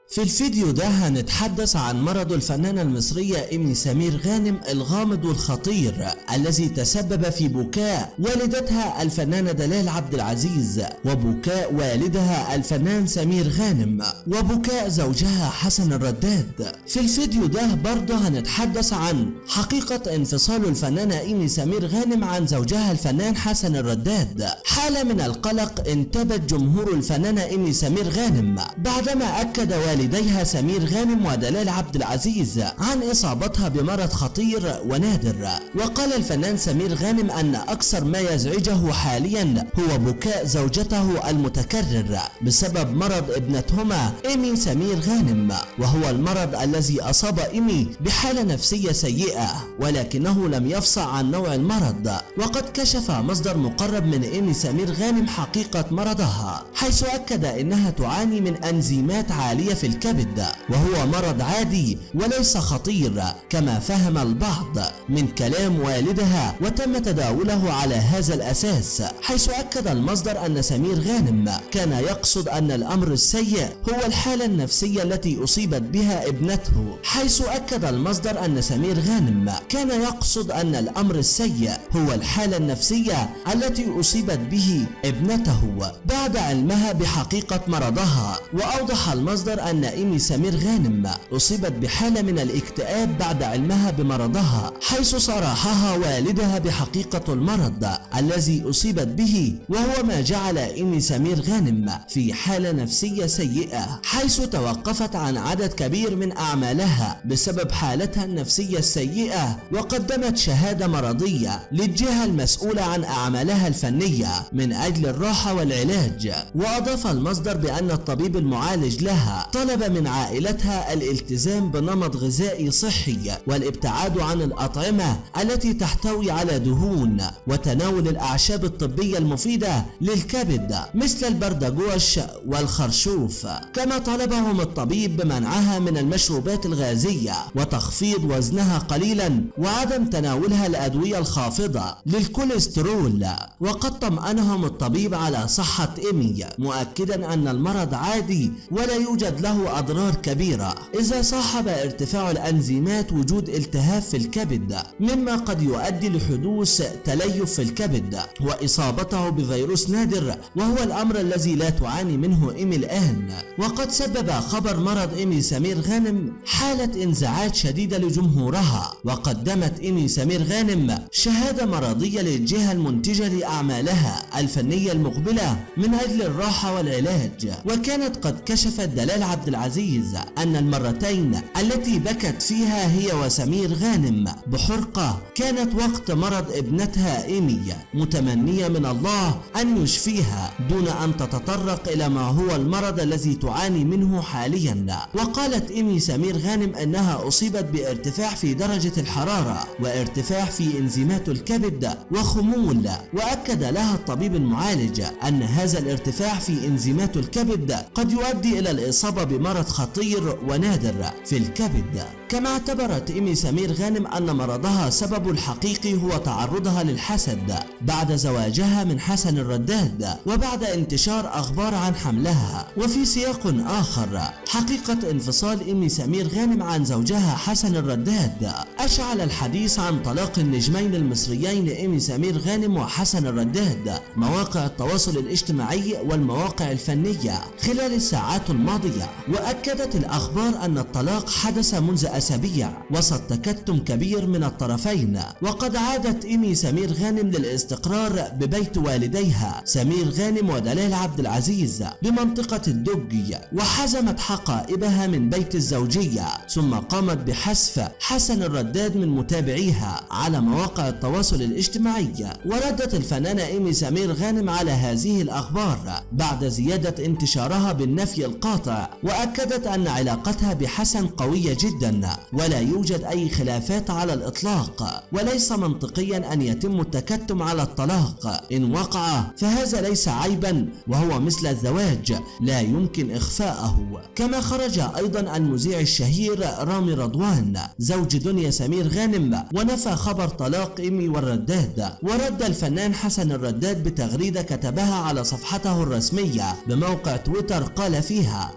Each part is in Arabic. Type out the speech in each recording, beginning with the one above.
في الفيديو ده هنتحدث عن مرض الفنانة المصرية إيمي سمير غانم الغامض والخطير الذي تسبب في بكاء والدتها الفنانة دلال عبد العزيز، وبكاء والدها الفنان سمير غانم، وبكاء زوجها حسن الرداد. في الفيديو ده برضه هنتحدث عن حقيقة انفصال الفنانة إيمي سمير غانم عن زوجها الفنان حسن الرداد. حالة من القلق انتابت جمهور الفنانة إيمي سمير غانم بعدما أكد والديها سمير غانم ودلال عبد العزيز عن إصابتها بمرض خطير ونادر. وقال الفنان سمير غانم أن أكثر ما يزعجه حاليا هو بكاء زوجته المتكرر بسبب مرض ابنتهما إيمي سمير غانم، وهو المرض الذي أصاب إيمي بحالة نفسية سيئة، ولكنه لم يفصح عن نوع المرض. وقد كشف مصدر مقرب من إيمي سمير غانم حقيقة مرضها، حيث أكد أنها تعاني من أنزيمات عالية في الكبد، وهو مرض عادي وليس خطير كما فهم البعض من كلام والدها، وتم تداوله على هذا الأساس، حيث أكد المصدر أن سمير غانم كان يقصد أن الأمر السيء هو الحالة النفسية التي أصيبت بها ابنته، حيث أكد المصدر أن سمير غانم كان يقصد أن الأمر السيء هو الحالة النفسية التي أصيبت به ابنته بعد علمها بحقيقة مرضها. وأوضح المصدر أن إيمي سمير غانم أصيبت بحالة من الاكتئاب بعد علمها بمرضها، حيث صارحها والدها بحقيقة المرض الذي أصيبت به، وهو ما جعل إيمي سمير غانم في حالة نفسية سيئة، حيث توقفت عن عدد كبير من أعمالها بسبب حالتها النفسية السيئة، وقدمت شهادة مرضية للجهة المسؤولة عن أعمالها الفنية من أجل الراحة والعلاج. وأضاف المصدر بأن الطبيب المعالج لها طلب من عائلتها الالتزام بنمط غذائي صحي والابتعاد عن الأطعمة التي تحتوي على دهون، وتناول الأعشاب الطبية المفيدة للكبد مثل البردجوش والخرشوف. كما طلبهم الطبيب بمنعها من المشروبات الغازية وتخفيض وزنها قليلا وعدم تناولها الأدوية الخافضة للكوليسترول. وقد طمأنهم الطبيب على صحة إيمي، مؤكدا أن المرض عادي ولا يوجد له أضرار كبيرة إذا صاحب ارتفاع الأنزيمات وجود التهاب في الكبد، مما قد يؤدي لحدوث تليف في الكبد وإصابته بفيروس نادر، وهو الأمر الذي لا تعاني منه إيمي الآن. وقد سبب خبر مرض إيمي سمير غانم حالة انزعاج شديدة لجمهورها، وقدمت إيمي سمير غانم شهادة مرضية للجهة المنتجة لأعمالها الفنية المقبلة من أجل الراحة والعلاج. وكانت قد كشفت دلال عبد العزيز أن المرتين التي بكت فيها هي وسمير غانم بحرقة كانت وقت مرض ابنتها إيمي، متمنية من الله أن يشفيها دون أن تتطرق إلى ما هو المرض الذي تعاني منه حاليا. وقالت إيمي سمير غانم أنها أصيبت بارتفاع في درجة الحرارة وارتفاع في إنزيمات الكبد وخمول، وأكد لها الطبيب المعالج أن هذا الارتفاع في إنزيمات الكبد قد يؤدي إلى الإصابة بمرض خطير ونادر في الكبد. كما اعتبرت إيمي سمير غانم أن مرضها سبب الحقيقي هو تعرضها للحسد بعد زواجها من حسن الرداد، وبعد انتشار أخبار عن حملها. وفي سياق آخر، حقيقة انفصال إيمي سمير غانم عن زوجها حسن الرداد أشعل الحديث عن طلاق النجمين المصريين إيمي سمير غانم وحسن الرداد مواقع التواصل الاجتماعي والمواقع الفنية خلال الساعات الماضية. وأكدت الأخبار أن الطلاق حدث منذ أسابيع وسط تكتم كبير من الطرفين. وقد عادت إيمي سمير غانم للاستقرار ببيت والديها سمير غانم ودلال عبد العزيز بمنطقة الدجي، وحزمت حقائبها من بيت الزوجية، ثم قامت بحذف حسن الرداد من متابعيها على مواقع التواصل الاجتماعي. وردت الفنانة إيمي سمير غانم على هذه الأخبار بعد زيادة انتشارها بالنفي القاطع، وأكدت أن علاقتها بحسن قوية جدا ولا يوجد أي خلافات على الإطلاق، وليس منطقيا أن يتم التكتم على الطلاق، إن وقع فهذا ليس عيبا وهو مثل الزواج لا يمكن إخفاءه. كما خرج أيضا المذيع الشهير رامي رضوان زوج دنيا سمير غانم ونفى خبر طلاق إيمي والرداد. ورد الفنان حسن الرداد بتغريدة كتبها على صفحته الرسمية بموقع تويتر قال فيها: الصحافة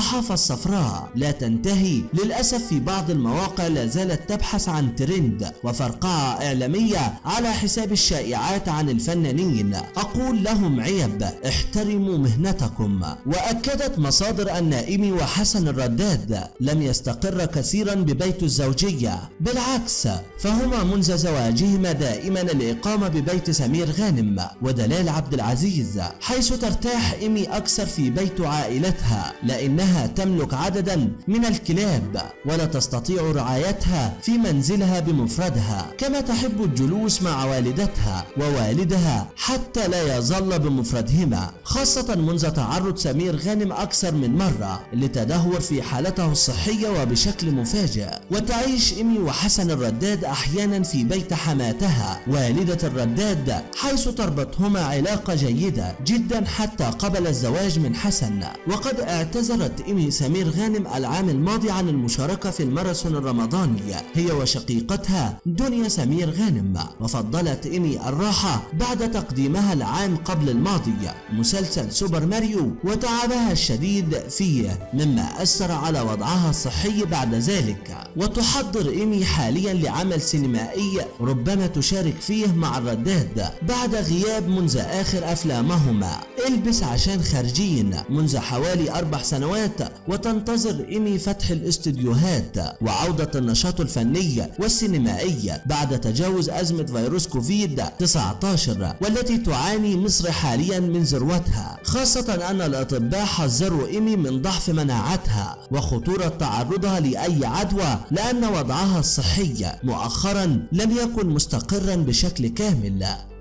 الصحافة الصفراء لا تنتهي للأسف، في بعض المواقع لا زالت تبحث عن ترند وفرقعة إعلامية على حساب الشائعات عن الفنانين. أقول لهم عيب، احترموا مهنتكم. وأكدت مصادر أن إيمي وحسن الرداد لم يستقر كثيرا ببيت الزوجية، بالعكس فهما منذ زواجهما دائما الإقامة ببيت سمير غانم ودلال عبد العزيز، حيث ترتاح إيمي أكثر في بيت عائلتها لأنها تملك عددا من الكلاب ولا تستطيع رعايتها في منزلها بمفردها، كما تحب الجلوس مع والدتها ووالدها حتى لا يظل بمفردهما، خاصة منذ تعرض سمير غانم أكثر من مرة لتدهور في حالته الصحية وبشكل مفاجئ. وتعيش إيمي وحسن الرداد أحيانا في بيت حماتها والدة الرداد، حيث تربطهما علاقة جيدة جدا حتى قبل الزواج من حسن. وقد اعتذرت إيمي سمير غانم العام الماضي عن المشاركة في الماراثون الرمضاني هي وشقيقتها دنيا سمير غانم، وفضلت إيمي الراحة بعد تقديمها العام قبل الماضي مسلسل سوبر ماريو وتعبها الشديد فيه، مما أثر على وضعها الصحي بعد ذلك. وتحضر إيمي حاليا لعمل سينمائي ربما تشارك فيه مع الرداد بعد غياب منذ آخر أفلامهما البس عشان خارجين منذ حوالي 4 سنوات، وتنتظر إيمي فتح الاستديوهات وعودة النشاط الفني والسينمائي بعد تجاوز أزمة فيروس كوفيد-19 والتي تعاني مصر حاليا من ذروتها، خاصة أن الأطباء حذروا إيمي من ضعف مناعتها وخطورة تعرضها لأي عدوى، لأن وضعها الصحي مؤخرا لم يكن مستقرا بشكل كامل.